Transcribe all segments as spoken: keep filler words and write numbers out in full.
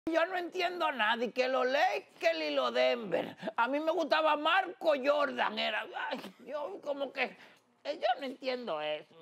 Yo no entiendo nada, y que lo Lakers y lo Denver. A mí me gustaba Marco Jordan, era... Ay, yo como que... Yo no entiendo eso.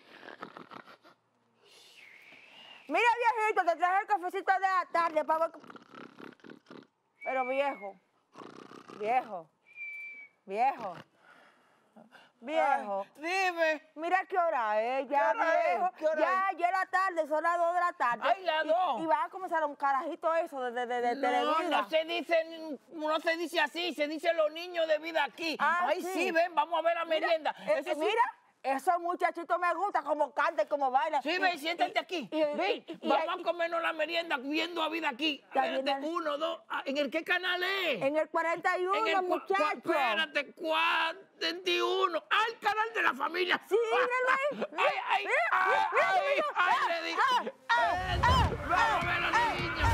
Mira, viejito, te traje el cafecito de la tarde para... Pero viejo, viejo, viejo, viejo. Ay, dime. Mira qué hora es, ya, ¿Qué hora viejo. es? ¿Qué hora ya, es? ya es la tarde, son las dos de la tarde. Ay, las Y- dos. Y, va a comenzar un carajito eso de, de, de, de No, televida. no se dice, no se dice así, se dice los niños de vida aquí. Ah, Ay, sí. sí, ven, vamos a ver la Mira, merienda. eh, Eso sí. mira, esos muchachitos me gustan, como cantan, como bailan. Sí, ven, siéntate aquí. y- y- Ven, y- y- vamos y- a comernos la merienda viendo a vida aquí. Ya Espérate, viene- uno, dos. ah, ¿En el qué canal es? En el cuarenta y uno, En el cua- cua- muchachos. Espérate, cuarenta y uno. ¡Ah, el canal de la familia! Sí, míralo ahí. ¡Ay, ay, Mira, ay, mira, ay! mira, ¡Ay, mira. le di! Ah, ah, Eh, ah, ¡Vamos a ver a los niños!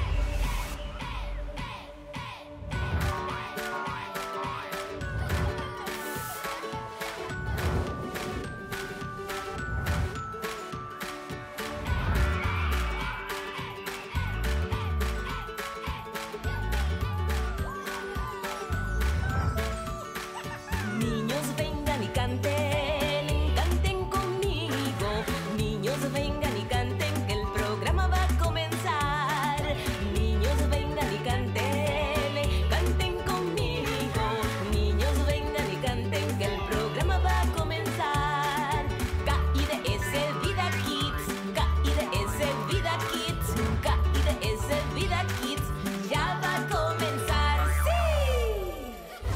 Niños vengan y canten, canten conmigo. Niños vengan y canten, que el programa va a comenzar. Niños vengan y canten, canten conmigo. Niños vengan y canten, que el programa va a comenzar. K I D S Vida Kids, K I D S Vida Kids, K I D S Vida Kids, ya va a comenzar. ¡Sí!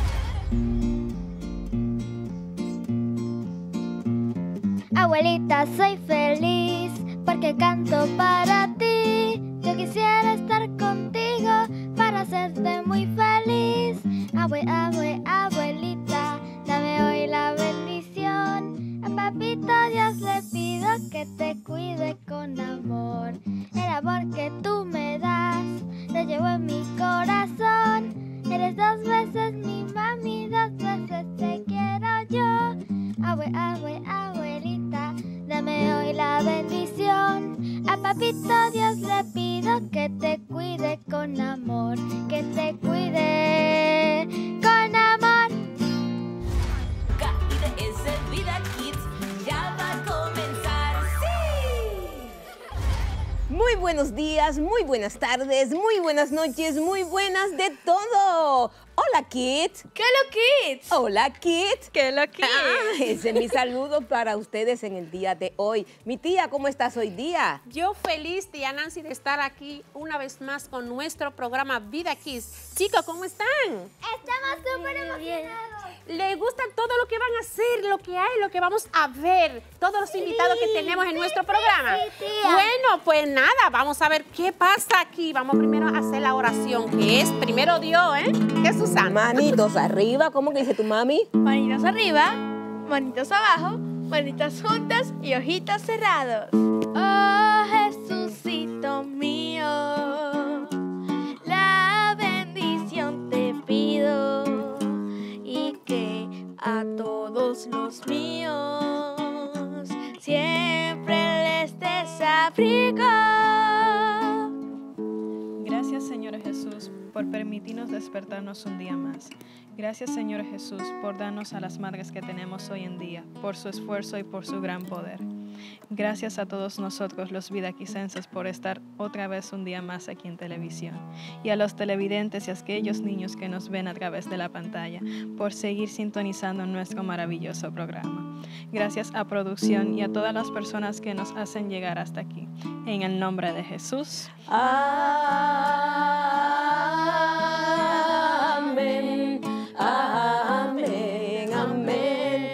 Abuelita, soy feliz porque canto para ti. Yo quisiera estar contigo para hacerte muy feliz. Abue, abue, abuelita, dame hoy la bendición. A papito Dios le pido que te cuide con amor. El amor que tú me das, lo llevo en mi corazón. Eres dos veces mi mami, dos veces te quiero yo. Abue, abue, abuelita, dame hoy la bendición. A papito Dios le pido que te cuide con amor, que te cuide con amor. K I D S Vida Kids, ya va a comenzar. ¡Sí! Muy buenos días, muy buenas tardes, muy buenas noches, muy buenas de todo. Hola, Kids. ¿Qué lo kids? Hola, Kids. ¿Qué lo kids? Ah, ese es mi saludo para ustedes en el día de hoy. Mi tía, ¿cómo estás hoy día? Yo feliz, tía Nancy, de estar aquí una vez más con nuestro programa Vida Kids. Chicos, ¿cómo están? Estamos súper emocionados. ¿Les gusta todo lo que van a hacer, lo que hay, lo que vamos a ver? Todos los invitados que tenemos en nuestro programa. sí, tía. Bueno, pues nada, vamos a ver qué pasa aquí. Vamos primero a hacer la oración, que es primero Dios, ¿eh? ¿Qué, Susana? Manitos arriba, ¿cómo que dice tu mami? Manitos arriba, manitos abajo, manitas juntas y ojitos cerrados. Oh, Jesucito mío, la bendición te pido y que a todos los míos siempre les des abrigo. Gracias, Señor Jesús, por permitirnos despertarnos un día más. Gracias, Señor Jesús, por darnos a las madres que tenemos hoy en día, por su esfuerzo y por su gran poder. Gracias a todos nosotros, los vidaquicenses, por estar otra vez un día más aquí en televisión. Y a los televidentes y a aquellos niños que nos ven a través de la pantalla, por seguir sintonizando nuestro maravilloso programa. Gracias a producción y a todas las personas que nos hacen llegar hasta aquí. En el nombre de Jesús. Amén, amén, amén,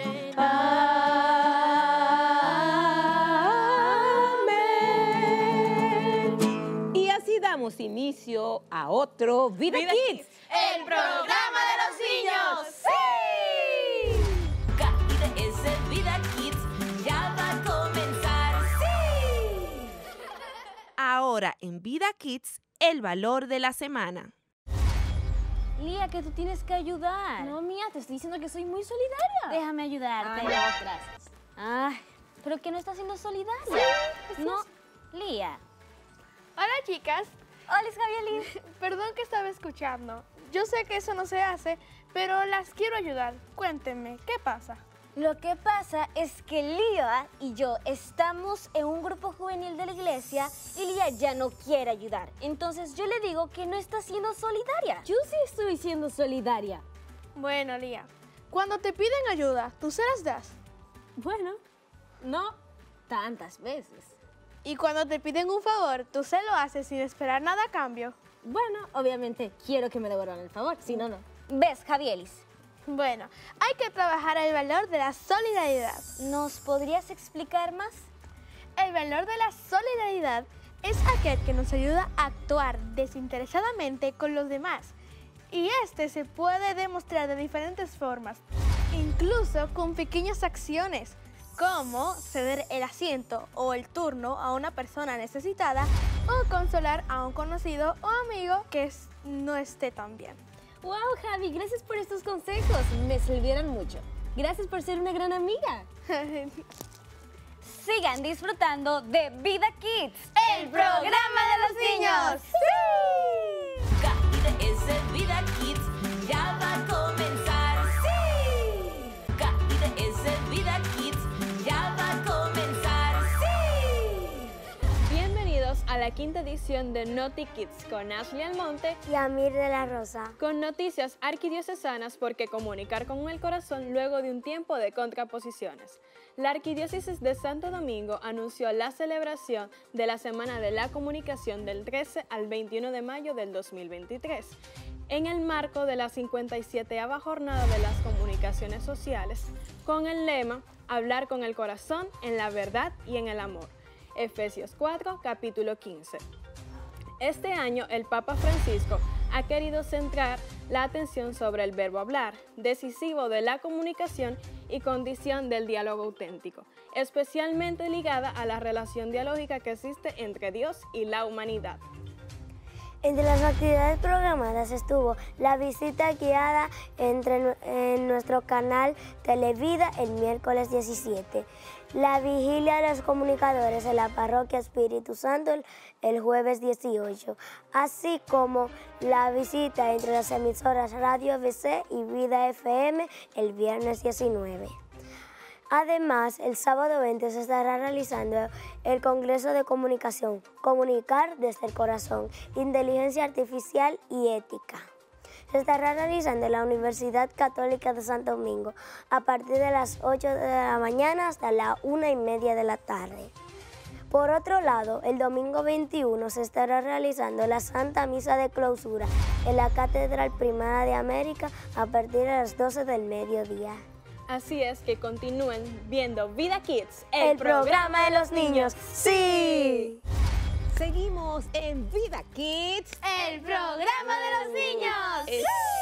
amén. Y así damos inicio a otro Vida, Vida Kids. Kids. El programa de los niños. ¡Sí! K I D S Vida Kids ya va a comenzar. ¡Sí! Ahora en Vida Kids, el valor de la semana. Lía, que tú tienes que ayudar. No, mía, te estoy diciendo que soy muy solidaria. Déjame ayudarte. Ay, no, gracias. Ay, pero que no estás siendo solidaria. Sí, No, Lía. Hola, chicas. Hola, Javielín. Perdón que estaba escuchando. Yo sé que eso no se hace, pero las quiero ayudar. Cuéntenme, ¿qué pasa? Lo que pasa es que Lía y yo estamos en un grupo juvenil de la iglesia y Lía ya no quiere ayudar. Entonces yo le digo que no está siendo solidaria. Yo sí estoy siendo solidaria. Bueno, Lía, cuando te piden ayuda, ¿tú se las das? Bueno, no tantas veces. Y cuando te piden un favor, ¿tú se lo haces sin esperar nada a cambio? Bueno, obviamente quiero que me devuelvan el favor, si no, no. ¿Ves, Javielis? Bueno, hay que trabajar el valor de la solidaridad. ¿Nos podrías explicar más? El valor de la solidaridad es aquel que nos ayuda a actuar desinteresadamente con los demás. Y este se puede demostrar de diferentes formas, incluso con pequeñas acciones, como ceder el asiento o el turno a una persona necesitada o consolar a un conocido o amigo que no esté tan bien. ¡Wow, Javi! Gracias por estos consejos. Me sirvieron mucho. Gracias por ser una gran amiga. Sigan disfrutando de Vida Kids, el programa de los niños. ¡Sí! Caída es el Vida Kids, ya va a comenzar. ¡Sí! Caída es el Vida Kids, ya va a comenzar. ¡Sí! Bienvenidos a la quinta edición de Noti Kids con Ashley Almonte y Amir de la Rosa. Con noticias arquidiocesanas porque comunicar con el corazón luego de un tiempo de contraposiciones. La Arquidiócesis de Santo Domingo anunció la celebración de la Semana de la Comunicación del trece al veintiuno de mayo del dos mil veintitrés, en el marco de la cincuenta y séptima Jornada de las Comunicaciones Sociales, con el lema Hablar con el corazón en la verdad y en el amor. Efesios cuatro, capítulo quince. Este año el Papa Francisco ha querido centrar la atención sobre el verbo hablar, decisivo de la comunicación y condición del diálogo auténtico, especialmente ligada a la relación dialógica que existe entre Dios y la humanidad. Entre las actividades programadas estuvo la visita guiada entre, en nuestro canal Televida el miércoles diecisiete, la vigilia de los comunicadores en la parroquia Espíritu Santo el, el jueves dieciocho, así como la visita entre las emisoras Radio B C y Vida F M el viernes diecinueve. Además, el sábado veinte se estará realizando el Congreso de Comunicación, Comunicar desde el Corazón, Inteligencia Artificial y Ética. Se estará realizando en la Universidad Católica de Santo Domingo a partir de las ocho de la mañana hasta la una y media de la tarde. Por otro lado, el domingo veintiuno se estará realizando la Santa Misa de Clausura en la Catedral Primada de América a partir de las doce del mediodía. Así es que continúen viendo Vida Kids, el, el programa de los niños. ¡Sí! Seguimos en Vida Kids, el programa de los niños. ¡Sí!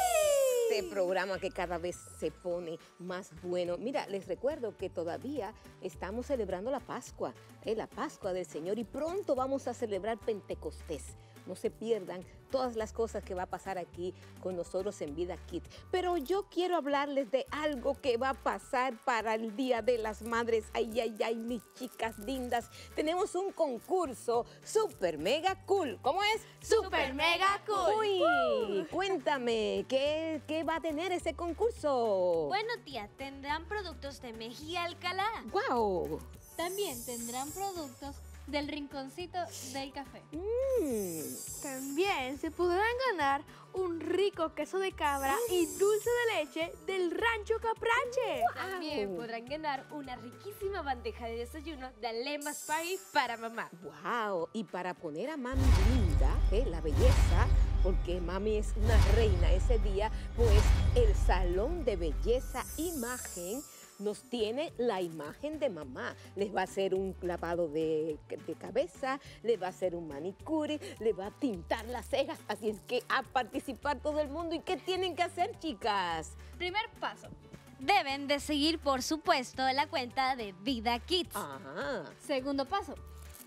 Este programa que cada vez se pone más bueno. Mira, les recuerdo que todavía estamos celebrando la Pascua, ¿eh? la Pascua del Señor, y pronto vamos a celebrar Pentecostés. No se pierdan todas las cosas que va a pasar aquí con nosotros en Vida Kids. Pero yo quiero hablarles de algo que va a pasar para el Día de las Madres. Ay, ay, ay, mis chicas lindas. Tenemos un concurso super mega cool. ¿Cómo es? Super mega cool. Uy, uh. cuéntame, ¿qué, ¿qué va a tener ese concurso? Bueno, tía, tendrán productos de Mejía Alcalá. ¡Guau! También tendrán productos del rinconcito del café. Mm. También se podrán ganar un rico queso de cabra y dulce de leche del Rancho Caprache. Wow. También podrán ganar una riquísima bandeja de desayuno de Alemas Party para mamá. ¡Wow! Y para poner a mami linda, ¿eh? la belleza, porque mami es una reina ese día, pues el Salón de Belleza Imagen nos tiene la imagen de mamá. Les va a hacer un lavado de, de cabeza, les va a hacer un manicure, les va a tintar las cejas. Así es que a participar todo el mundo. ¿Y qué tienen que hacer, chicas? Primer paso. Deben de seguir, por supuesto, la cuenta de Vida Kids. Ajá. Segundo paso.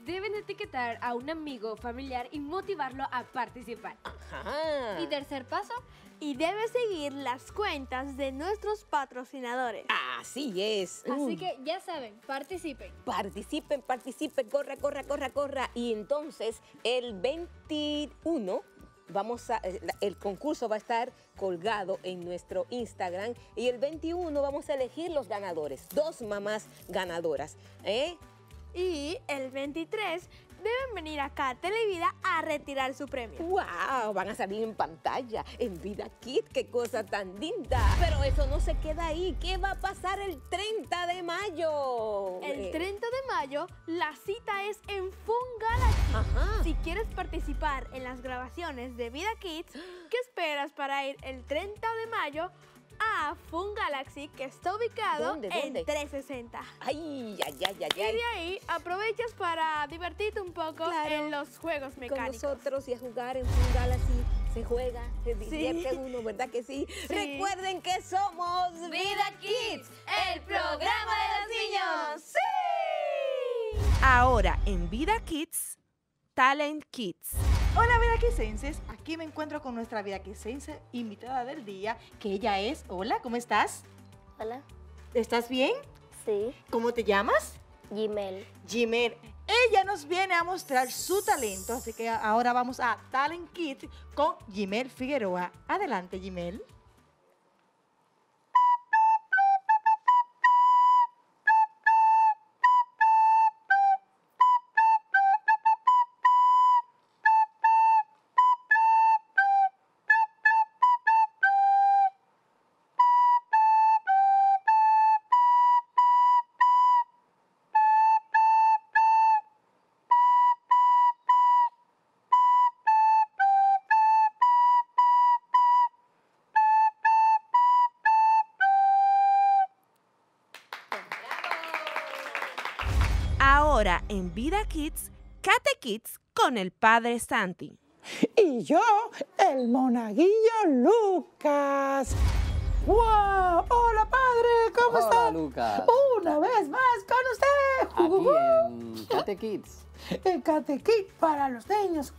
deben etiquetar a un amigo o familiar y motivarlo a participar. Ajá. Y tercer paso, y debes seguir las cuentas de nuestros patrocinadores. Así es. Así Mm. que ya saben, participen. Participen, participen, corra, corra, corra, corra. Y entonces el veintiuno vamos a, el concurso va a estar colgado en nuestro Instagram y el veintiuno vamos a elegir los ganadores, dos mamás ganadoras. ¿eh? Y el veintitrés deben venir acá a Televida a retirar su premio. ¡Wow! Van a salir en pantalla, en Vida Kids, qué cosa tan linda. Pero eso no se queda ahí. ¿Qué va a pasar el treinta de mayo? El treinta de mayo, la cita es en Fun Galaxy. Ajá. Si quieres participar en las grabaciones de Vida Kids, ¿qué esperas para ir el treinta de mayo a Fun Galaxy, que está ubicado ¿Dónde, dónde? en trescientos sesenta? Ay, ay, ay, ay, Y de ahí aprovechas para divertirte un poco Claro. en los juegos mecánicos. Con nosotros y a jugar en Fun Galaxy. Se juega, se divierte uno, ¿verdad que sí? Sí. Recuerden que somos Vida Kids, el programa de los niños. ¡Sí! Ahora en Vida Kids, Talent Kids. Hola vidaquisenses, aquí me encuentro con nuestra vidaquisense invitada del día, que ella es, hola, ¿cómo estás? Hola. ¿Estás bien? Sí. ¿Cómo te llamas? Gmail. Gmail. Ella nos viene a mostrar su talento, así que ahora vamos a Talent Kids con Gmail Figueroa. Adelante, Gmail. Ahora en Vida Kids, Cate Kids con el padre Santi. Y yo, el monaguillo Lucas. ¡Wow! ¡Hola, padre! ¿Cómo Hola, está? Lucas. Una vez más con usted. Aquí en Cate Kids. El Cate Kids para los niños.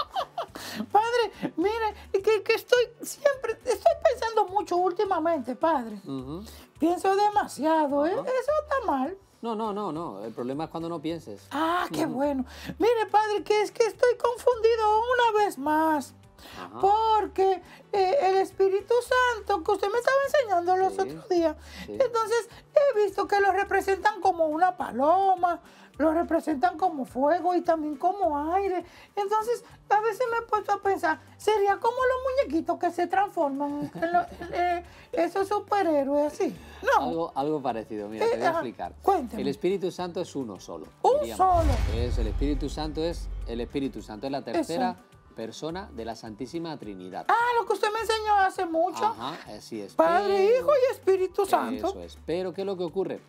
Padre, mire, que, que estoy siempre, estoy pensando mucho últimamente, padre. Ujú. Pienso demasiado, ¿eh? Ajá. Eso está mal. No, no, no, no. El problema es cuando no pienses. Ah, qué Ujú. bueno. Mire, padre, que es que estoy confundido una vez más. Ajá. Porque eh, el Espíritu Santo, que usted me estaba enseñando los Sí, otros días, sí. entonces he visto que lo representan como una paloma, lo representan como fuego y también como aire. Entonces, a veces me he puesto a pensar, sería como los muñequitos que se transforman en lo- eh, esos superhéroes así. No. Algo, algo parecido, mira, Eh, te voy a ajá, explicar. cuénteme. El Espíritu Santo es uno solo. Un diríamos. solo. Es el Espíritu Santo es el Espíritu Santo, es la tercera Eso. persona de la Santísima Trinidad. Ah, lo que usted me enseñó hace mucho. Ajá, así es. Padre, Pero- Hijo y Espíritu Santo. Eso es. Pero ¿qué es lo que ocurre?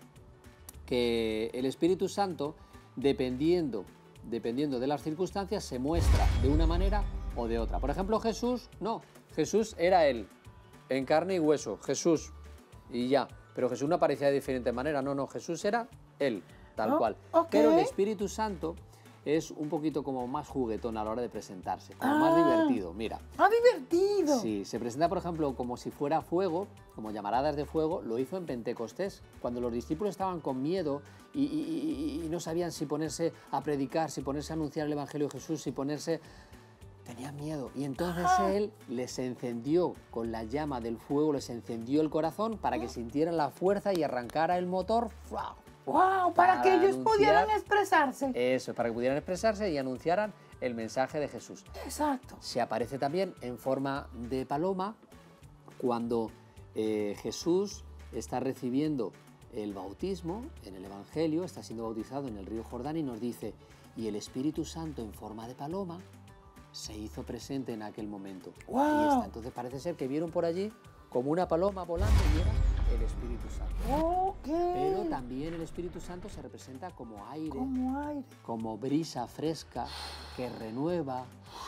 Que el Espíritu Santo, dependiendo, dependiendo de las circunstancias, se muestra de una manera o de otra. Por ejemplo, Jesús, no. Jesús era Él, en carne y hueso. Jesús, y ya. Pero Jesús no aparecía de diferente manera. No, no. Jesús era Él, tal Oh, cual. ok. Pero el Espíritu Santo es un poquito como más juguetón a la hora de presentarse, como más Ah. divertido. Mira, Ah, divertido. sí, se presenta, por ejemplo, como si fuera fuego, como llamaradas de fuego, lo hizo en Pentecostés, cuando los discípulos estaban con miedo y, y- y- y no sabían si ponerse a predicar, si ponerse a anunciar el Evangelio de Jesús, si ponerse... Tenían miedo y entonces Ajá. él les encendió con la llama del fuego, les encendió el corazón para que sintieran la fuerza y arrancara el motor. ¡Fua! Wow, para, Para que ellos anunciar- pudieran expresarse. Eso, para que pudieran expresarse y anunciaran el mensaje de Jesús. Exacto. Se aparece también en forma de paloma cuando eh, Jesús está recibiendo el bautismo en el Evangelio, está siendo bautizado en el río Jordán y nos dice, y el Espíritu Santo en forma de paloma se hizo presente en aquel momento. Wow. Ahí está. Entonces parece ser que vieron por allí como una paloma volando y era el Espíritu Santo. Ok. Pero también el Espíritu Santo se representa como aire, Como aire. como brisa fresca que renueva.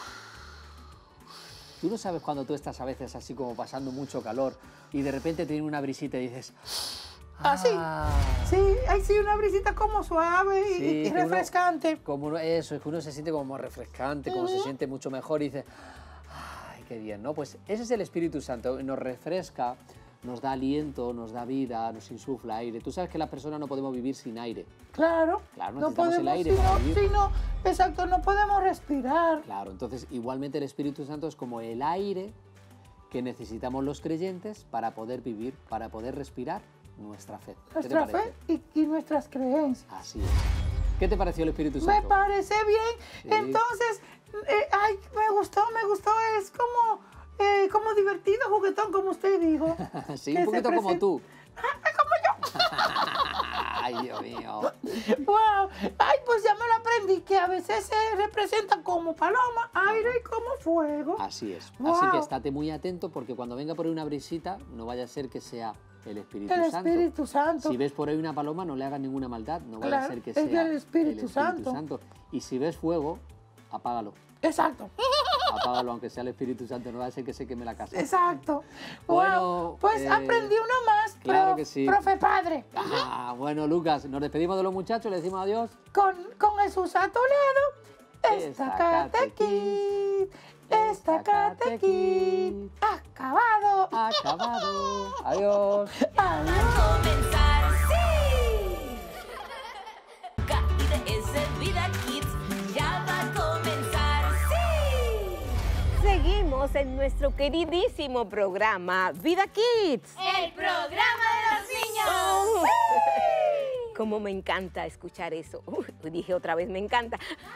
Tú no sabes cuando tú estás a veces así como pasando mucho calor y de repente te viene una brisita y dices, Así. Ah. Sí, ay, sí, una brisita como suave y, Sí, y que uno- refrescante. Como uno- eso, es que uno se siente como refrescante, como se Ujú. siente mucho mejor y dice, ay, qué bien, ¿no? Pues ese es el Espíritu Santo, nos refresca, nos da aliento, nos da vida, nos insufla aire. Tú sabes que las personas no podemos vivir sin aire. Claro. Claro, no necesitamos el podemos, aire si para no, vivir. si no, exacto, no podemos respirar. Claro, entonces igualmente el Espíritu Santo es como el aire que necesitamos los creyentes para poder vivir, para poder respirar nuestra fe. ¿Qué te Nuestra parece? fe y, y nuestras creencias. Así es. ¿Qué te pareció el Espíritu Me Santo? parece bien. Sí. Entonces, eh, ay, me gustó, me gustó. Es como, eh, como divertido, juguetón, como usted dijo. Sí, que un se poquito como presenta- tú. Ay, Dios mío. Wow. Ay, pues ya me lo aprendí, que a veces se representan como paloma, aire y como fuego. Así es. Wow. Así que estate muy atento porque cuando venga por ahí una brisita, no vaya a ser que sea el Espíritu El Santo. Espíritu Santo. Si ves por ahí una paloma, no le hagas ninguna maldad, no vaya Claro, a ser que es sea del Espíritu Santo. Y si ves fuego, apágalo. Exacto. Apágalo, aunque sea el Espíritu Santo, no vaya a ser que se queme la casa. Exacto. Bueno, Wow. Pues eh, aprendí uno más, claro pro- que sí. profe padre. Ah, bueno, Lucas, nos despedimos de los muchachos, le decimos adiós. Con, con Jesús a tu lado, esta Esta catequis, esta catequis, acabado. Acabado. Adiós. comenzar, sí. K I D S Vida Kids ya va a comenzar, sí. Seguimos en nuestro queridísimo programa Vida Kids. El programa de los niños. Como me encanta escuchar eso. Uy, dije otra vez, me encanta.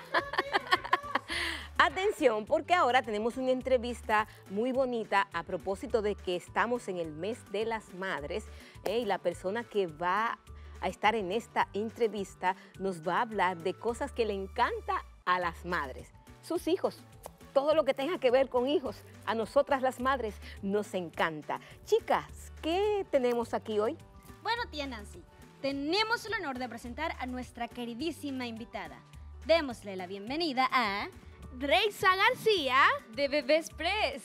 Atención, porque ahora tenemos una entrevista muy bonita a propósito de que estamos en el mes de las madres, ¿eh? Y la persona que va a estar en esta entrevista nos va a hablar de cosas que le encanta a las madres, sus hijos. Todo lo que tenga que ver con hijos, a nosotras las madres nos encanta. Chicas, ¿qué tenemos aquí hoy? Bueno, tía Nancy, tenemos el honor de presentar a nuestra queridísima invitada. Démosle la bienvenida a Dreisa García de Bebé Express.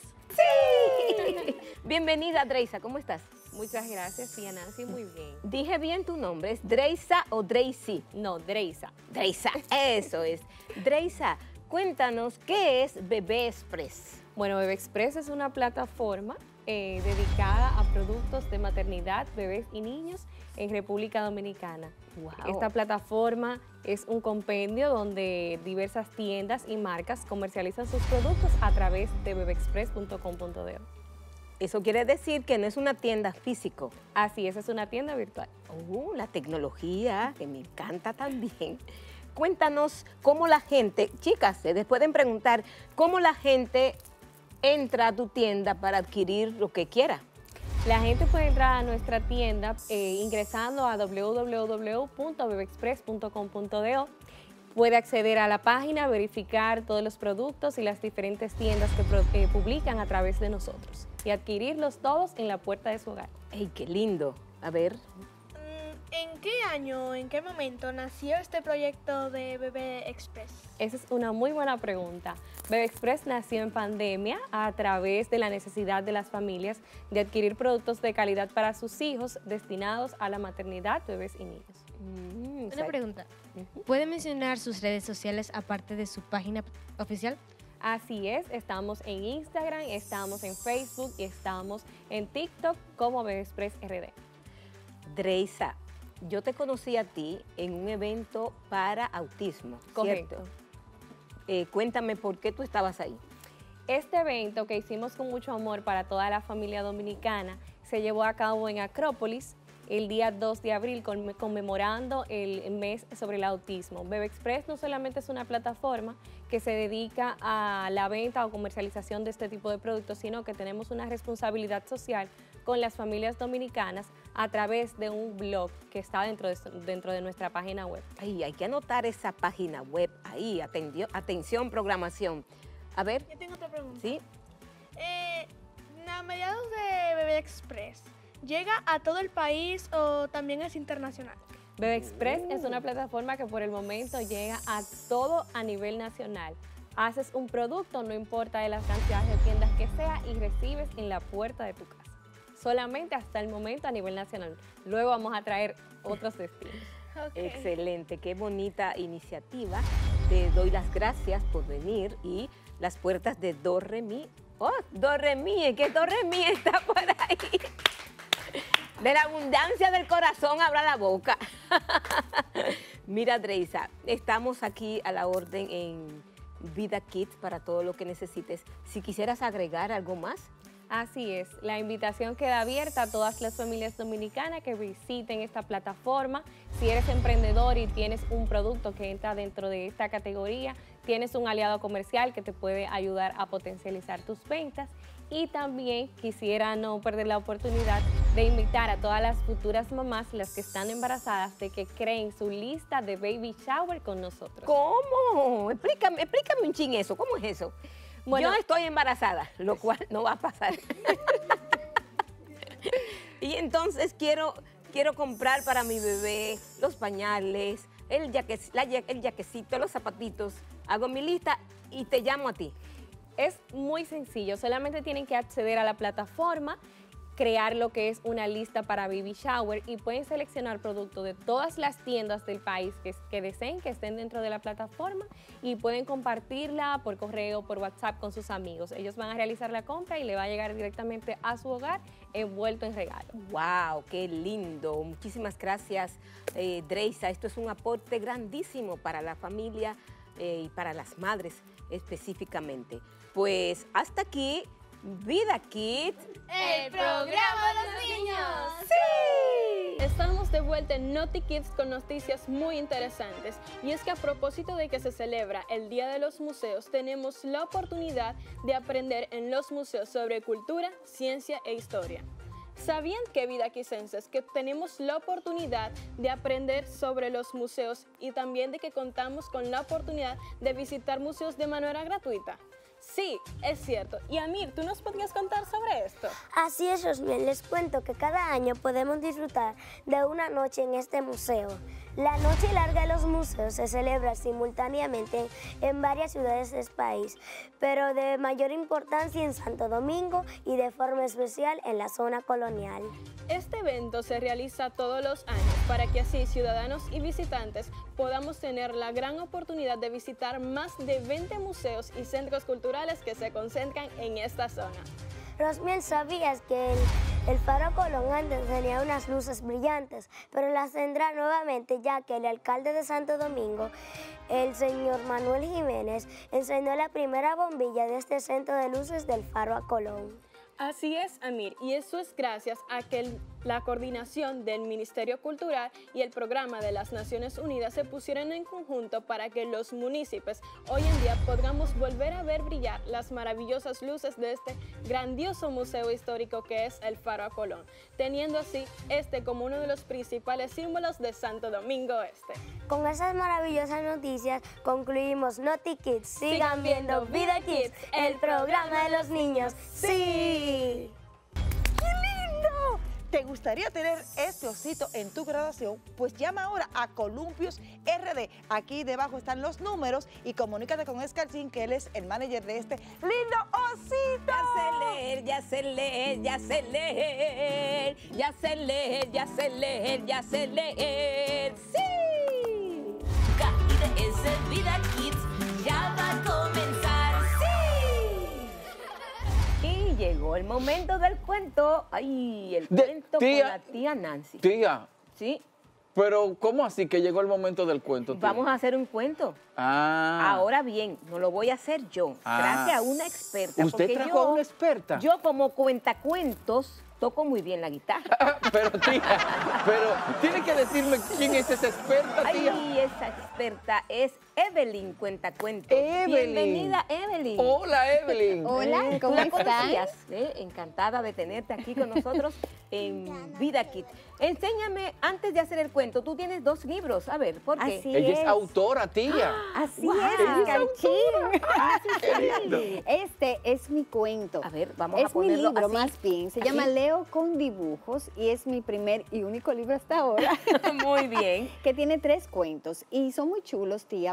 ¡Sí! Bienvenida, Dreisa, ¿cómo estás? Muchas gracias, tía Nancy, muy bien. Dije bien tu nombre, ¿es Dreisa o Dreisy? No, Dreisa. Dreisa, eso es. Dreisa, cuéntanos, ¿qué es Bebé Express? Bueno, Bebé Express es una plataforma eh, dedicada a productos de maternidad, bebés y niños en República Dominicana. Wow. Esta plataforma es un compendio donde diversas tiendas y marcas comercializan sus productos a través de bebe express punto com punto do. Eso quiere decir que no es una tienda físico. Así es, es una tienda virtual. Oh, la tecnología, que me encanta también. Cuéntanos cómo la gente, chicas, se pueden preguntar cómo la gente entra a tu tienda para adquirir lo que quiera. La gente puede entrar a nuestra tienda eh, ingresando a doble u doble u doble u punto bebe express punto com punto do. Puede acceder a la página, verificar todos los productos y las diferentes tiendas que pro- eh, publican a través de nosotros y adquirirlos todos en la puerta de su hogar. ¡Ey, qué lindo! A ver. ¿En qué año, en qué momento nació este proyecto de Bebé Express? Esa es una muy buena pregunta. Bebe Express nació en pandemia a través de la necesidad de las familias de adquirir productos de calidad para sus hijos destinados a la maternidad, bebés y niños. Una pregunta. ¿Puede mencionar sus redes sociales aparte de su página oficial? Así es, estamos en Instagram, estamos en Facebook y estamos en TikTok como Bebe Express R D. Dreisa, yo te conocí a ti en un evento para autismo, ¿cierto? Correcto. Eh, cuéntame por qué tú estabas ahí. Este evento que hicimos con mucho amor para toda la familia dominicana se llevó a cabo en Acrópolis el día dos de abril, conme- conmemorando el mes sobre el autismo. Bebe Express no solamente es una plataforma que se dedica a la venta o comercialización de este tipo de productos, sino que tenemos una responsabilidad social con las familias dominicanas a través de un blog que está dentro de, dentro de nuestra página web. Ay, hay que anotar esa página web ahí, atendio- atención, programación. A ver. Yo tengo otra pregunta. ¿Sí? Eh, a mediados de Bebé Express, ¿llega a todo el país o también es internacional? Bebe Express es una plataforma que por el momento llega a todo a nivel nacional. Haces un producto, no importa de las cantidades de tiendas que sea, y recibes en la puerta de tu casa. solamente hasta el momento a nivel nacional. Luego vamos a traer otros destinos. Okay. Excelente, qué bonita iniciativa. Te doy las gracias por venir y las puertas de Do Re Mi. Oh, Do Re Mi, es que Do Re Mi está por ahí. De la abundancia del corazón abra la boca. Mira, Dreisa, estamos aquí a la orden en Vida Kids para todo lo que necesites. Si quisieras agregar algo más. Así es, la invitación queda abierta a todas las familias dominicanas que visiten esta plataforma. Si eres emprendedor y tienes un producto que entra dentro de esta categoría, tienes un aliado comercial que te puede ayudar a potencializar tus ventas. Y también quisiera no perder la oportunidad de invitar a todas las futuras mamás, las que están embarazadas, de que creen su lista de baby shower con nosotros. ¿Cómo? Explícame, explícame un chin eso, ¿cómo es eso? Bueno, yo estoy embarazada, lo cual no va a pasar. Y entonces quiero, quiero comprar para mi bebé los pañales, el, yaque, la, el yaquecito, los zapatitos. Hago mi lista y te llamo a ti. Es muy sencillo, solamente tienen que acceder a la plataforma, crear lo que es una lista para baby shower y pueden seleccionar productos de todas las tiendas del país que, que deseen, que estén dentro de la plataforma y pueden compartirla por correo, por WhatsApp con sus amigos. Ellos van a realizar la compra y le va a llegar directamente a su hogar envuelto en regalo. ¡Wow! ¡Qué lindo! Muchísimas gracias, eh, Dreisa. Esto es un aporte grandísimo para la familia eh, y para las madres específicamente. Pues hasta aquí, Vida Kids, el programa de los niños. ¡Sí! Estamos de vuelta en Noti Kids con noticias muy interesantes. Y es que a propósito de que se celebra el Día de los Museos, tenemos la oportunidad de aprender en los museos sobre cultura, ciencia e historia. ¿Sabían que, vidaquisenses, que tenemos la oportunidad de aprender sobre los museos y también de que contamos con la oportunidad de visitar museos de manera gratuita? Sí, es cierto. Y Amir, ¿tú nos podrías contar sobre esto? Así es, Rosmiel. Les cuento que cada año podemos disfrutar de una noche en este museo. La Noche Larga de los Museos se celebra simultáneamente en varias ciudades del país, pero de mayor importancia en Santo Domingo y de forma especial en la zona colonial. Este evento se realiza todos los años para que así ciudadanos y visitantes podamos tener la gran oportunidad de visitar más de veinte museos y centros culturales que se concentran en esta zona. Rosmiel, ¿sabías que el, el Faro Colón antes tenía unas luces brillantes, pero las tendrá nuevamente ya que el alcalde de Santo Domingo, el señor Manuel Jiménez, encendió la primera bombilla de este centro de luces del Faro a Colón? Así es, Amir, y eso es gracias a que el, la coordinación del Ministerio Cultural y el Programa de las Naciones Unidas se pusieron en conjunto para que los municipios hoy en día podamos volver a ver brillar las maravillosas luces de este grandioso museo histórico que es el Faro a Colón, teniendo así este como uno de los principales símbolos de Santo Domingo Este. Con esas maravillosas noticias concluimos Noti Kids. Sigan, Sigan viendo Vida Kids, el programa de los niños. ¡Sí! ¡Qué lindo! ¿Te gustaría tener este osito en tu graduación? Pues llama ahora a Columpios R D. Aquí debajo están los números y comunícate con Escalcín, que él es el manager de este lindo osito. Ya sé leer, ya sé leer, ya sé leer, ya sé leer, ya sé leer, ya sé leer. ¡Sí! Ese Vida Kids ya va a comenzar. ¡Sí! Y llegó el momento del cuento. Ay, el De, cuento tía, con la tía Nancy. Tía. Sí. Pero, ¿cómo así que llegó el momento del cuento, tía? Vamos a hacer un cuento. Ah. Ahora bien, no lo voy a hacer yo. Ah. Traje a una experta. ¿Usted trajo yo, a una experta? Yo, como cuentacuentos, toco muy bien la guitarra. Pero, tía, pero tiene que decirme quién es esa experta, tía. Ay, esa experta es Evelyn Cuentacuentos. Evelyn. Bienvenida, Evelyn. Hola, Evelyn. Hola, ¿cómo estás? ¿Eh? Encantada de tenerte aquí con nosotros en Vida Kids. Enséñame, antes de hacer el cuento, tú tienes dos libros. A ver, ¿por qué? Así Ella es. es autora, tía. Así Wow. es, Calchín. Qué Este es mi cuento. A ver, vamos es a ponerlo mi libro, así. más bien. Se ¿Así? llama Leo con dibujos y es mi primer y único libro hasta ahora. Muy bien. Que tiene tres cuentos y son muy chulos, tía,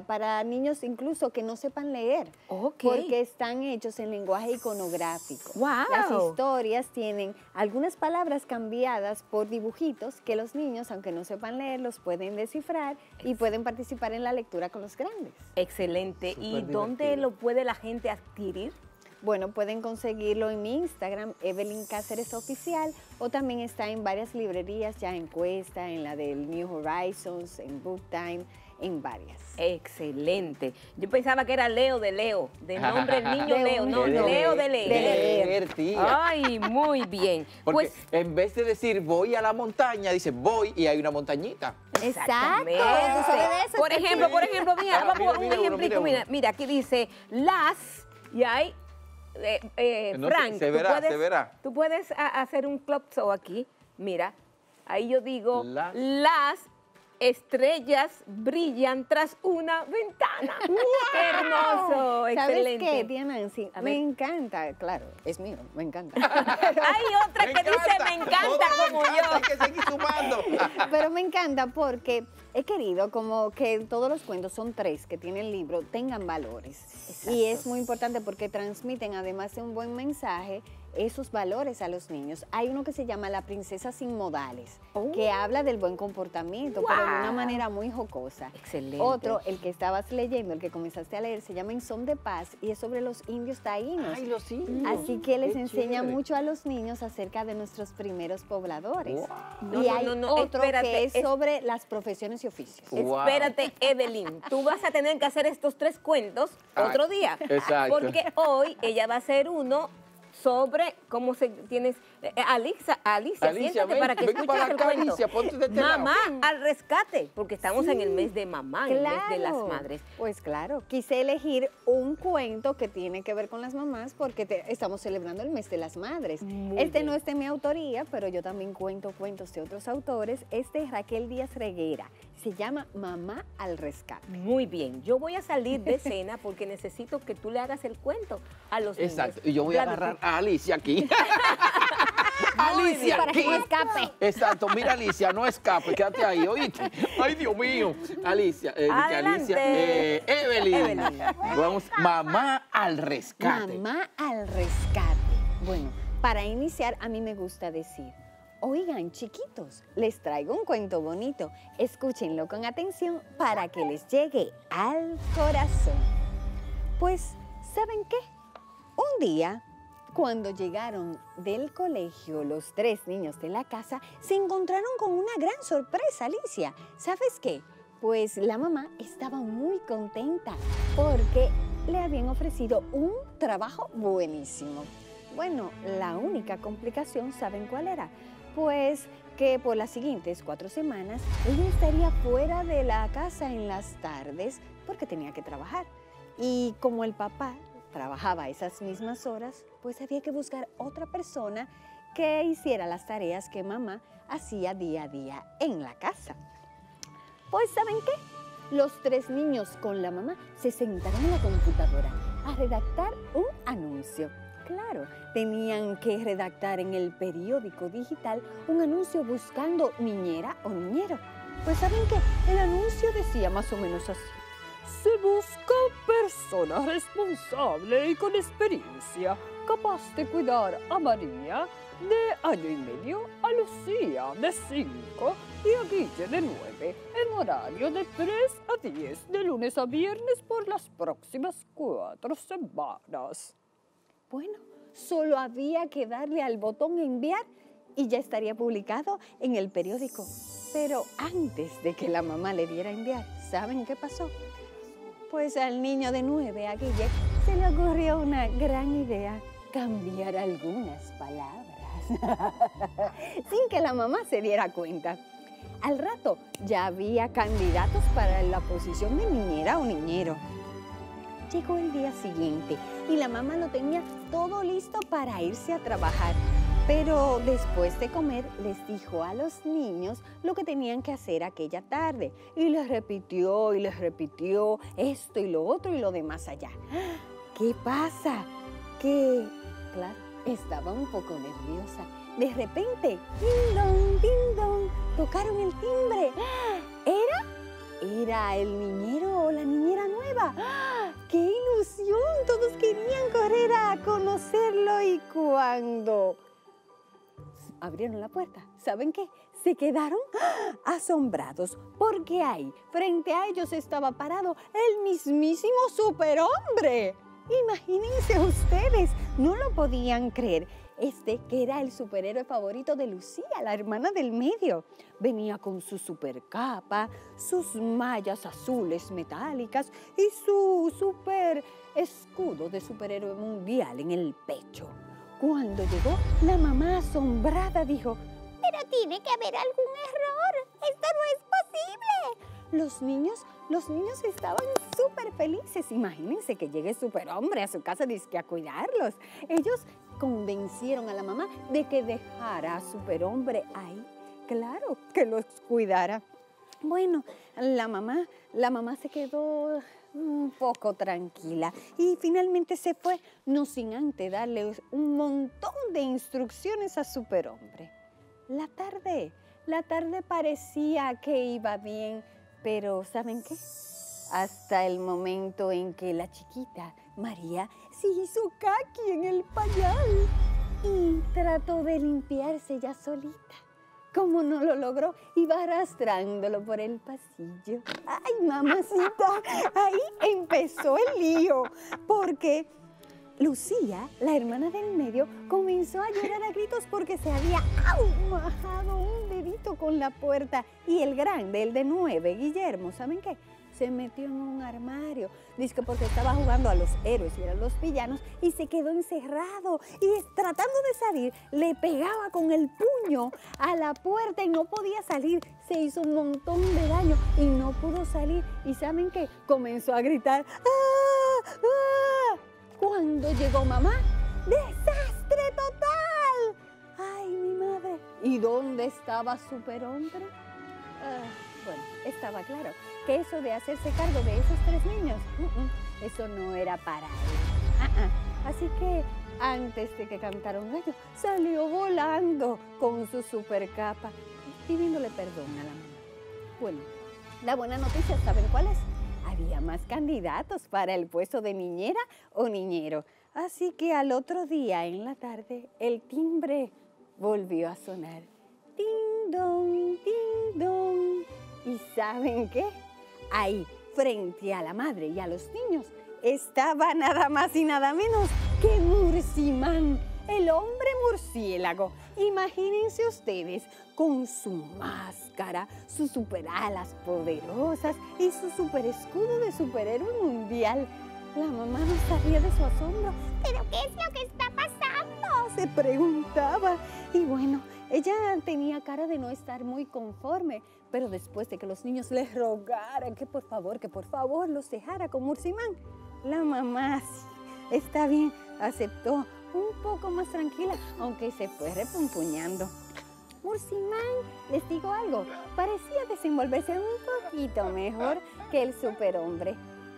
para niños incluso que no sepan leer, Ok. porque están hechos en lenguaje iconográfico. ¡Guau! Las historias tienen algunas palabras cambiadas por dibujitos que los niños, aunque no sepan leer, los pueden descifrar y pueden participar en la lectura con los grandes. Excelente. ¿Y dónde divertido. lo puede la gente adquirir? Bueno, pueden conseguirlo en mi Instagram, Evelyn Cáceres Oficial, o también está en varias librerías, ya en Cuesta, en la del New Horizons, en Book Time, en varias. Excelente. Yo pensaba que era Leo de Leo, de nombre el niño De Leo, un no, niño. Leo de leer. De leer, tía. Ay, muy bien. Porque Pues en vez de decir voy a la montaña, dice voy y hay una montañita. Exactamente. ¿Tú sabes de eso, Por Chachi? ejemplo, por ejemplo, mira, Ah, vamos mira, a un mira uno, ejemplito. mira Mira, uno. mira, aquí dice las y hay eh, eh, No sé, Frank. se tú verá, puedes- se verá. Tú puedes a- hacer un club show aquí. Mira, ahí yo digo Las- las estrellas brillan tras una ventana. ¡Qué hermoso! ¿Sabes Excelente. qué, tía Nancy? A Me ver. encanta, claro, es mío, me encanta. Hay otra Me que dice encanta, me encanta todo me como encanta, yo. hay que seguir sumando. Pero me encanta porque he querido como que todos los cuentos, son tres que tiene el libro, tengan valores. Y es muy importante porque transmiten, además de un buen mensaje, esos valores a los niños. Hay uno que se llama La princesa sin modales, que habla del buen comportamiento, pero de una Wow. manera muy jocosa. Excelente. Otro, el que estabas leyendo, el que comenzaste a leer, se llama En Son de Paz y es sobre los indios taínos. Ay, los indios. Así que les Qué enseña chévere. mucho a los niños acerca de nuestros primeros pobladores. No, y no, hay no, no, otro espérate, que es es- sobre las profesiones y oficios. Wow. Espérate, Evelyn, tú vas a tener que hacer estos tres cuentos Ay, otro día. exacto. Porque hoy ella va a hacer uno sobre cómo se tienes eh, Alicia, Alicia, Alicia, siéntate ven, para que ven escuches para el acá, cuento. Alicia, ponte de este lado. Mamá al rescate, porque estamos en el mes de mamá, en el mes de las Claro. madres. Pues claro, quise elegir un cuento que tiene que ver con las mamás porque te- estamos celebrando el mes de las madres. Muy este bien. no es de mi autoría, pero yo también cuento cuentos de otros autores. Este es Raquel Díaz Reguera. Se llama Mamá al rescate. Muy bien, yo voy a salir de escena porque necesito que tú le hagas el cuento a los Exacto. niños. Y yo voy a Claro, agarrar a Alicia aquí. Muy bien, Alicia para que aquí. no escape. Exacto. Mira, Alicia, no escape. Quédate ahí, ¿oíste? Ay, Dios mío. Alicia, eh, que Adelante. Alicia, eh, Evelyn. Evelyn. Vamos, mamá al rescate. Mamá al rescate. Bueno, para iniciar, a mí me gusta decir, oigan, chiquitos, les traigo un cuento bonito. Escúchenlo con atención para que les llegue al corazón. Pues, ¿saben qué? Un día, cuando llegaron del colegio los tres niños de la casa, se encontraron con una gran sorpresa, Alicia. ¿Sabes qué? Pues la mamá estaba muy contenta porque le habían ofrecido un trabajo buenísimo. Bueno, la única complicación, ¿saben cuál era? Pues que por las siguientes cuatro semanas ella estaría fuera de la casa en las tardes porque tenía que trabajar. Y como el papá trabajaba esas mismas horas, pues había que buscar otra persona que hiciera las tareas que mamá hacía día a día en la casa. Pues, ¿saben qué? Los tres niños con la mamá se sentaron en la computadora a redactar un anuncio. Claro, tenían que redactar en el periódico digital un anuncio buscando niñera o niñero. Pues, ¿saben qué? El anuncio decía más o menos así. Se busca persona responsable y con experiencia, capaz de cuidar a María de año y medio, a Lucía de cinco y a Guille de nueve, en horario de tres a diez, de lunes a viernes por las próximas cuatro semanas. Bueno, solo había que darle al botón enviar y ya estaría publicado en el periódico. Pero antes de que la mamá le diera enviar, ¿saben qué pasó? Pues al niño de nueve, a Guille, se le ocurrió una gran idea, cambiar algunas palabras, sin que la mamá se diera cuenta. Al rato ya había candidatos para la posición de niñera o niñero. Llegó el día siguiente y la mamá lo tenía todo listo para irse a trabajar. Pero después de comer les dijo a los niños lo que tenían que hacer aquella tarde. Y les repitió y les repitió esto y lo otro y lo demás allá. ¿Qué pasa? Que, claro, estaba un poco nerviosa. De repente, ding dong, ding dong, tocaron el timbre. ¿Era? era el niñero o la niñera nueva. ¡Ah! ¡Qué ilusión! Todos querían correr a conocerlo y cuando abrieron la puerta, ¿saben qué? Se quedaron asombrados porque ahí, frente a ellos, estaba parado el mismísimo superhombre. Imagínense ustedes, no lo podían creer. Este que era el superhéroe favorito de Lucía, la hermana del medio. Venía con su supercapa, sus mallas azules metálicas y su super escudo de superhéroe mundial en el pecho. Cuando llegó, la mamá asombrada dijo: «Pero tiene que haber algún error, esto no es posible». Los niños, los niños estaban súper felices. Imagínense que llegue el superhombre a su casa dizque a cuidarlos. Ellos convencieron a la mamá de que dejara a superhombre ahí. Claro, que los cuidara. Bueno, la mamá, la mamá se quedó un poco tranquila y finalmente se fue, no sin antes darle un montón de instrucciones a superhombre. La tarde, la tarde parecía que iba bien, pero ¿saben qué? Hasta el momento en que la chiquita, María, se hizo caqui en el pañal y trató de limpiarse ya solita. Como no lo logró, iba arrastrándolo por el pasillo. ¡Ay, mamacita! Ahí empezó el lío, porque Lucía, la hermana del medio, comenzó a llorar a gritos porque se había majado un dedito con la puerta. Y el grande, el de nueve, Guillermo, ¿saben qué? Se metió en un armario, dice que porque estaba jugando a los héroes y eran los villanos, y se quedó encerrado. Y tratando de salir, le pegaba con el puño a la puerta y no podía salir. Se hizo un montón de daño y no pudo salir. ¿Y saben qué? Comenzó a gritar: ¡ah! ¡ah! Cuando llegó mamá, ¡desastre total! ¡Ay, mi madre! ¿Y dónde estaba superhombre? Ah, bueno, estaba claro que eso de hacerse cargo de esos tres niños, uh -uh, eso no era para él. Uh -uh. Así que antes de que cantara un gallo, salió volando con su supercapa, pidiéndole perdón a la mamá. Bueno, la buena noticia, ¿saben cuál es? Había más candidatos para el puesto de niñera o niñero. Así que al otro día, en la tarde, el timbre volvió a sonar. ¡Ting, dong, ting, dong! ¿Y saben qué? Ahí, frente a la madre y a los niños, estaba nada más y nada menos que Mursimán, el hombre murciélago. Imagínense ustedes, con su máscara, sus superalas poderosas y su super escudo de superhéroe mundial. La mamá no sabía de su asombro. ¿Pero qué es lo que está pasando?, se preguntaba. Y bueno, ella tenía cara de no estar muy conforme, pero después de que los niños les rogaran que por favor, que por favor los dejara con Mursimán, la mamá, sí, está bien, aceptó, un poco más tranquila, aunque se fue repumpuñando. Mursimán, les digo algo, parecía desenvolverse un poquito mejor que el superhombre,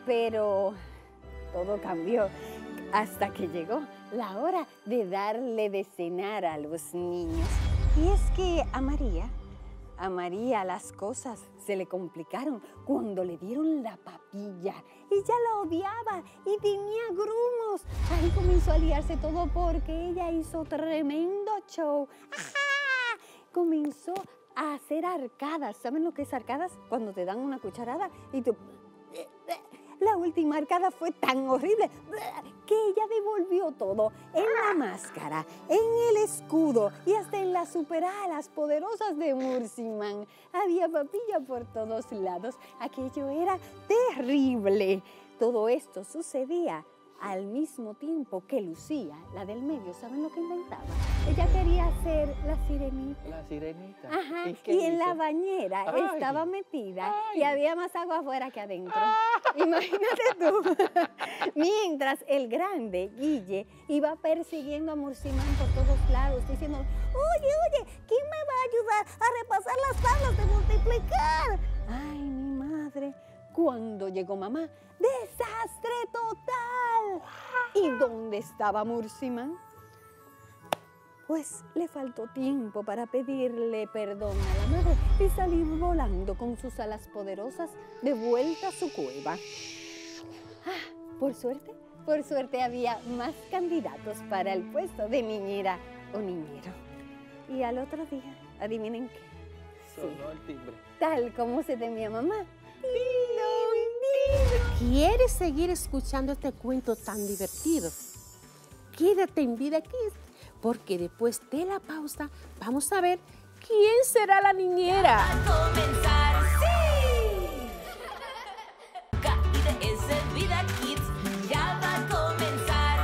pero todo cambió hasta que llegó la hora de darle de cenar a los niños. Y es que a María, a María las cosas se le complicaron cuando le dieron la papilla. Ella la odiaba y tenía grumos. Ahí comenzó a liarse todo porque ella hizo tremendo show. ¡Ajá! Comenzó a hacer arcadas. ¿Saben lo que es arcadas? Cuando te dan una cucharada y tú... La última arcada fue tan horrible que ella devolvió todo, en la máscara, en el escudo y hasta en las superalas poderosas de Mursimán. Había papilla por todos lados. Aquello era terrible. Todo esto sucedía al mismo tiempo que Lucía, la del medio, ¿saben lo que inventaba? Ella quería ser la sirenita. La sirenita. Ajá, ¿Y, y en la bañera Ay. estaba metida Ay. y había más agua afuera que adentro. Imagínate tú. Mientras el grande, Guille, iba persiguiendo a Mursimán por todos lados, diciendo: oye, oye, ¿quién me va a ayudar a repasar las tablas de multiplicar? Ay, mi madre. Cuando llegó mamá, ¡desastre total! ¿Y dónde estaba Mursimán? Pues le faltó tiempo para pedirle perdón a la madre y salir volando con sus alas poderosas de vuelta a su cueva. Ah, por suerte, por suerte había más candidatos para el puesto de niñera o niñero. Y al otro día, adivinen qué. Sonó el timbre. Tal como se temía mamá. ¿Quieres seguir escuchando este cuento tan divertido? Quédate en Vida Kids, porque después de la pausa vamos a ver quién será la niñera. Va a comenzar, sí. Caída es el Vida Kids. Ya va a comenzar,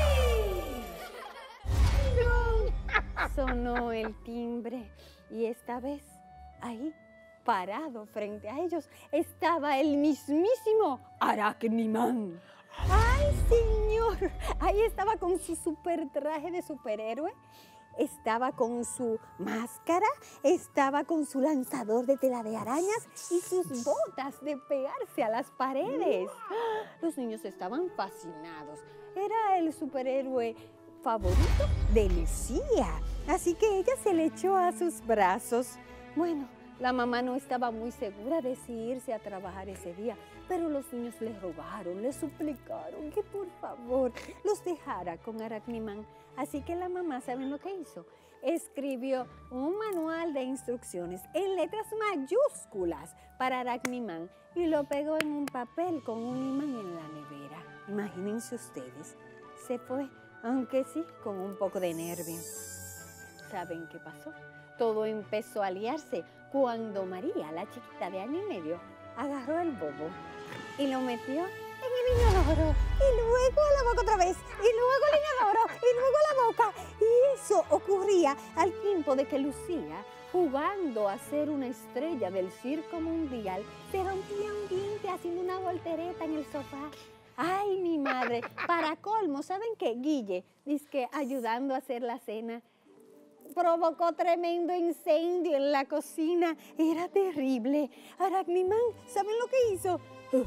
sí. Sonó el timbre y esta vez ahí, parado frente a ellos, estaba el mismísimo Aracniman. ¡Ay, señor! Ahí estaba con su super traje de superhéroe, estaba con su máscara, estaba con su lanzador de tela de arañas y sus botas de pegarse a las paredes. Los niños estaban fascinados. Era el superhéroe favorito de Lucía, así que ella se le echó a sus brazos. Bueno, la mamá no estaba muy segura de si irse a trabajar ese día, pero los niños le rogaron, le suplicaron que por favor los dejara con Aracniman. Así que la mamá, ¿saben lo que hizo? Escribió un manual de instrucciones en letras mayúsculas para Aracniman y lo pegó en un papel con un imán en la nevera. Imagínense ustedes, se fue, aunque sí, con un poco de nervio. ¿Saben qué pasó? Todo empezó a liarse cuando María, la chiquita de año y medio, agarró el bobo y lo metió en el inodoro y luego a la boca otra vez y luego al inodoro y luego a la boca. Y eso ocurría al tiempo de que Lucía, jugando a ser una estrella del circo mundial, se rompía un diente haciendo una voltereta en el sofá. Ay, mi madre, para colmo, ¿saben qué? Guille, dizque ayudando a hacer la cena, provocó tremendo incendio en la cocina. Era terrible. Aracniman, ¿saben lo que hizo?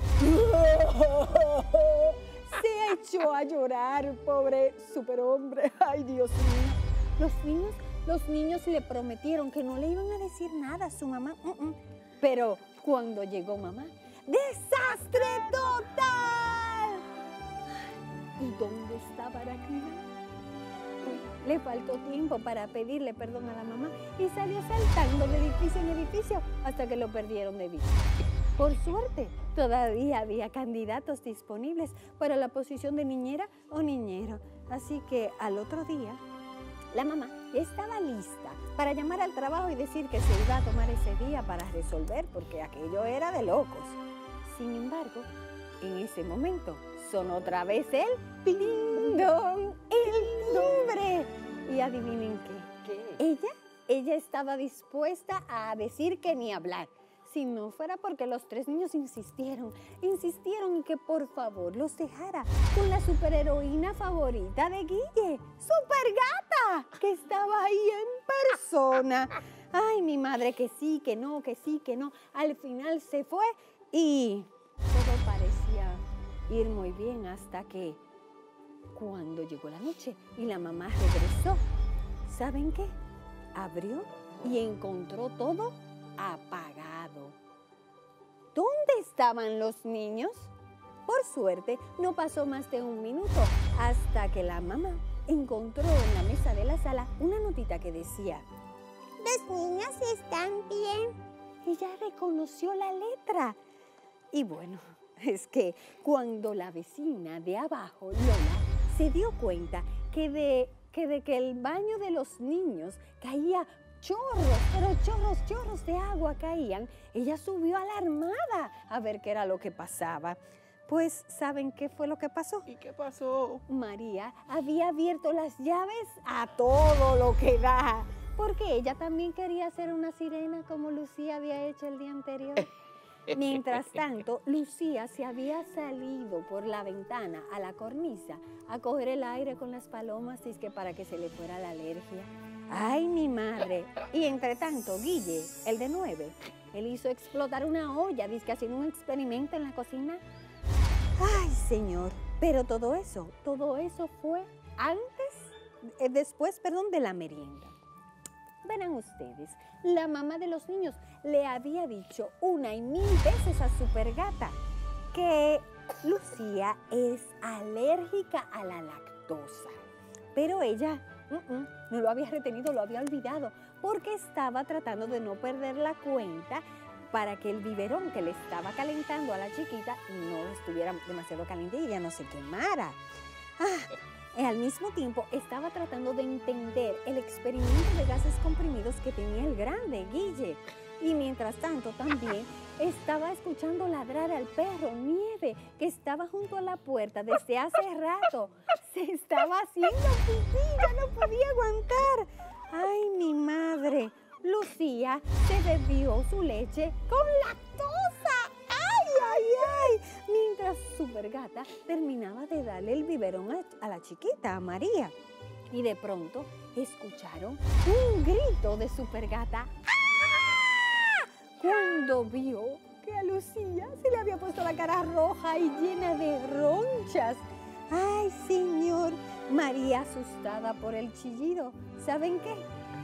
Se echó a llorar, pobre superhombre. Ay, Dios mío. Los niños, los niños le prometieron que no le iban a decir nada a su mamá. Uh -uh. Pero cuando llegó mamá, ¡desastre total! ¿Y dónde estaba Aracniman? Le faltó tiempo para pedirle perdón a la mamá y salió saltando de edificio en edificio hasta que lo perdieron de vista. Por suerte, todavía había candidatos disponibles para la posición de niñera o niñero. Así que al otro día, la mamá estaba lista para llamar al trabajo y decir que se iba a tomar ese día para resolver, porque aquello era de locos. Sin embargo, en ese momento sonó otra vez el ping-dong, el timbre. Y adivinen qué. ¿Qué? Ella, ella estaba dispuesta a decir que ni hablar. Si no fuera porque los tres niños insistieron, insistieron en que por favor los dejara con la superheroína favorita de Guille, Supergata, que estaba ahí en persona. Ay, mi madre, que sí, que no, que sí, que no. Al final se fue y todo parecía ir muy bien hasta que cuando llegó la noche y la mamá regresó, ¿saben qué? Abrió y encontró todo apagado. ¿Dónde estaban los niños? Por suerte, no pasó más de un minuto hasta que la mamá encontró en la mesa de la sala una notita que decía: los niños están bien. Ella reconoció la letra. Y bueno, es que cuando la vecina de abajo, Lola, se dio cuenta que de que, de que el baño de los niños caía chorros, pero chorros, chorros de agua caían, ella subió alarmada a ver qué era lo que pasaba. Pues, ¿saben qué fue lo que pasó? ¿Y qué pasó? María había abierto las llaves a todo lo que da, porque ella también quería ser una sirena como Lucía había hecho el día anterior. Mientras tanto, Lucía se había salido por la ventana a la cornisa a coger el aire con las palomas, es que para que se le fuera la alergia. ¡Ay, mi madre! Y entre tanto, Guille, el de nueve, él hizo explotar una olla, dice que haciendo un experimento en la cocina. ¡Ay, señor! Pero todo eso, todo eso fue antes, eh, después, perdón, de la merienda. Verán ustedes, la mamá de los niños le había dicho una y mil veces a Supergata que Lucía es alérgica a la lactosa. Pero ella uh -uh, no lo había retenido, lo había olvidado, porque estaba tratando de no perder la cuenta para que el biberón que le estaba calentando a la chiquita no estuviera demasiado caliente y ella no se quemara. Ah, y al mismo tiempo estaba tratando de entender el experimento de gases comprimidos que tenía el grande, Guille. Y mientras tanto también estaba escuchando ladrar al perro Nieve, que estaba junto a la puerta desde hace rato. Se estaba haciendo pipí, ya no podía aguantar. ¡Ay, mi madre! Lucía se bebió su leche con lactosa. ¡Ay, ay, ay! Mientras Supergata terminaba de darle el biberón a, a la chiquita, a María. Y de pronto escucharon un grito de Supergata. ¡Ah! Cuando vio que a Lucía se le había puesto la cara roja y llena de ronchas. ¡Ay, señor! María, asustada por el chillido, ¿saben qué?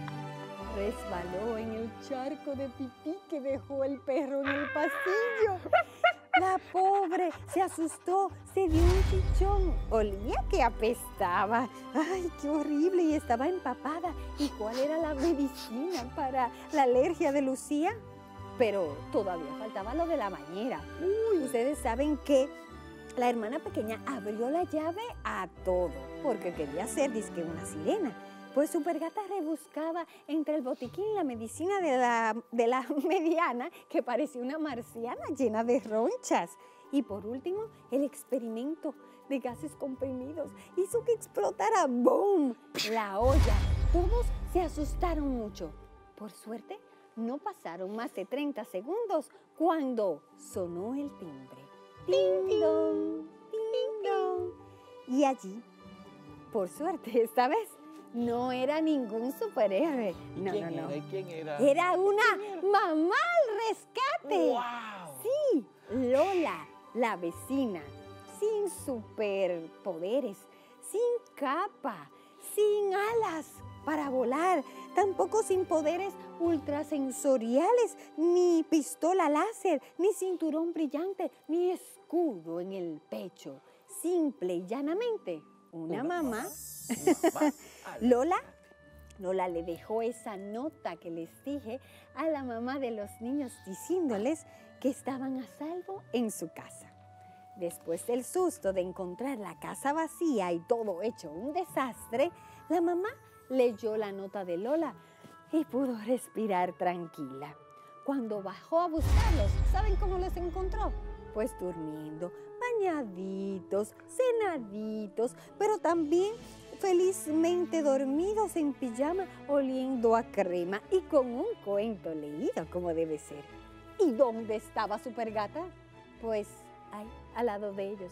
Resbaló en el charco de pipí que dejó el perro en el pasillo. La pobre se asustó, se dio un chichón. Olía que apestaba. ¡Ay, qué horrible! Y estaba empapada. ¿Y cuál era la medicina para la alergia de Lucía? Pero todavía faltaba lo de la bañera. Uy, ustedes saben que la hermana pequeña abrió la llave a todo, porque quería ser dizque una sirena. Pues Supergata rebuscaba entre el botiquín la medicina de la, de la mediana, que parecía una marciana llena de ronchas. Y por último, el experimento de gases comprimidos hizo que explotara ¡boom! La olla. Todos se asustaron mucho. Por suerte, no pasaron más de treinta segundos cuando sonó el timbre. ¡Ting, dong! ¡Ting, dong! Y allí, por suerte esta vez, no era ningún superhéroe. No, ¿Quién no, no. era? ¿Y quién era? Era una mamá al rescate. ¡Wow! Sí, Lola, la vecina, sin superpoderes, sin capa, sin alas para volar, tampoco sin poderes ultrasensoriales, ni pistola láser, ni cinturón brillante, ni escudo en el pecho. Simple y llanamente, una, una mamá. mamá. Lola, Lola le dejó esa nota que les dije a la mamá de los niños diciéndoles que estaban a salvo en su casa. Después del susto de encontrar la casa vacía y todo hecho un desastre, la mamá leyó la nota de Lola y pudo respirar tranquila. Cuando bajó a buscarlos, ¿saben cómo los encontró? Pues durmiendo, bañaditos, cenaditos, pero también felizmente dormidos en pijama, oliendo a crema y con un cuento leído como debe ser. ¿Y dónde estaba Supergata? Pues ahí, al lado de ellos.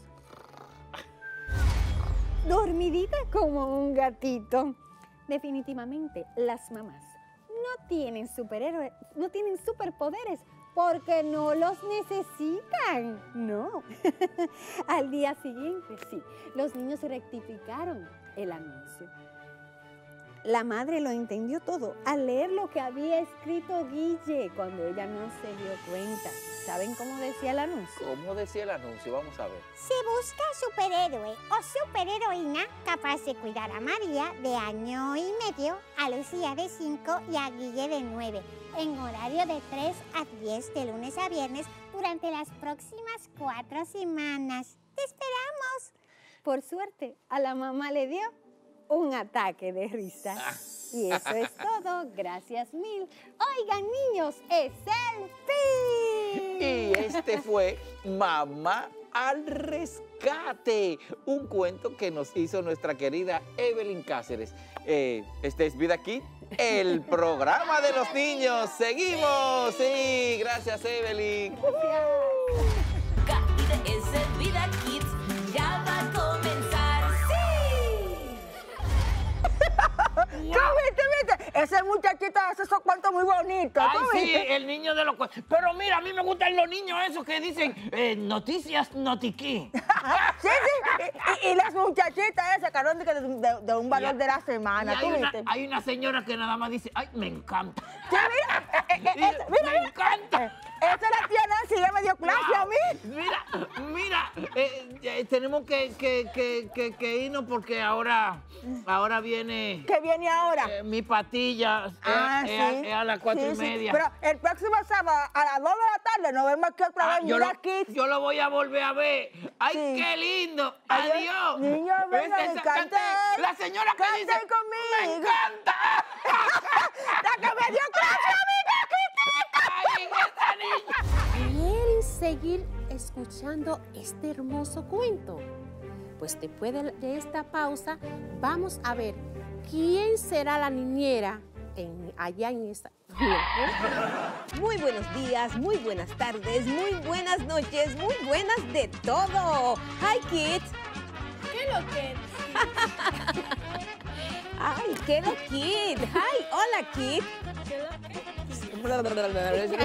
Dormidita como un gatito. Definitivamente, las mamás no tienen superhéroes, no tienen superpoderes porque no los necesitan. No. Al día siguiente, sí, los niños rectificaron el anuncio. La madre lo entendió todo al leer lo que había escrito Guille cuando ella no se dio cuenta. ¿Saben cómo decía el anuncio? ¿Cómo decía el anuncio? Vamos a ver. Se busca superhéroe o superheroína capaz de cuidar a María de año y medio, a Lucía de cinco y a Guille de nueve, en horario de tres a diez de lunes a viernes durante las próximas cuatro semanas. ¡Te esperamos! Por suerte, a la mamá le dio un ataque de risa. Ah. Y eso es todo. Gracias mil. Oigan, niños, es el fin. Y este fue Mamá al Rescate, un cuento que nos hizo nuestra querida Evelyn Cáceres. Eh, este es Vida Kids, el programa de los niños. ¡Seguimos! Sí, gracias, Evelyn. Gracias. Es el Vida Kids, ya va a comenzar. ¡Sí! ¿Cómo viste, viste? Ese muchachito hace esos cuentos muy bonitos. Ay, sí, el niño de los cuentos. Pero mira, a mí me gustan los niños esos que dicen eh, noticias notiquí. Sí, sí. Y, y las muchachitas esas, Carón, de, de, de un valor Y- de la Y semana. hay, ¿Tú una, viste? hay una señora que nada más dice, ay, me encanta. Sí, mira. eh, eh, eh, Mira, mira, me mira. encanta. Esa es la tía Nancy, ella me dio clase a mí. Mira, mira, eh, eh, tenemos que, que, que, que, que irnos porque ahora, ahora viene... ¿Qué viene ahora? eh, mi patilla. eh, Ah, es, sí. a- es a las cuatro Sí, y sí. media. Pero el próximo sábado a las dos de la tarde nos vemos aquí otra Ah, vez. yo, Mira lo, Kids. yo lo voy a volver a ver. ¡Ay, Sí. qué lindo! Adiós. ¡Adiós! Niños, vengan Esa- y cante- canten. La señora que Canten dice, conmigo. ¡me encanta! ¡La que me dio clase a mí, ¡Ay, esa niña! ¿Quieren seguir escuchando este hermoso cuento? Pues después de, de esta pausa vamos a ver quién será la niñera en, allá en esta... Muy buenos días, muy buenas tardes, muy buenas noches, muy buenas de todo. Hi, kids. ¿Qué lo que? Ay, qué lo kid. Hi, hola, kid. ¿Qué lo que? ¿Qué ¿Qué lo que?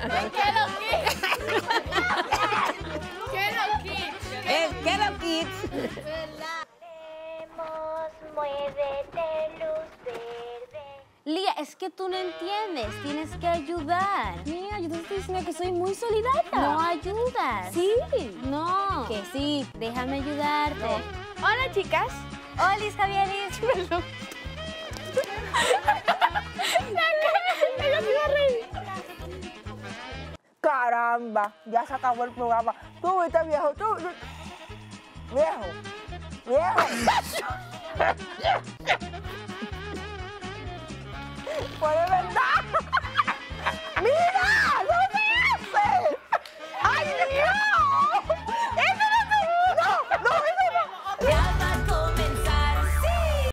¿Qué lo que? El qué lo kid. Muévete, luz verde. Lía, es que tú no entiendes, tienes que ayudar. Mira, yo te estoy diciendo que soy muy solidaria. No ayudas. Sí. No. Que sí, déjame ayudarte. Hola, chicas. Olis, Javieris. Perdón. Ella se iba a reír. Caramba, ya se acabó el programa. Tú viste, viejo, tú. tú- Viejo, viejo.